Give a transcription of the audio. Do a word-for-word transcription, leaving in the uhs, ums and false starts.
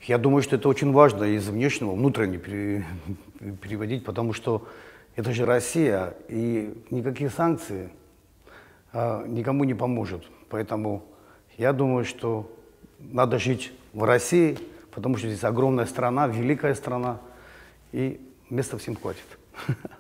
Я думаю, что это очень важно из внешнего, внутренне пере, переводить, потому что это же Россия, и никакие санкции а, никому не поможет. Поэтому я думаю, что надо жить в России, потому что здесь огромная страна, великая страна, и места всем хватит.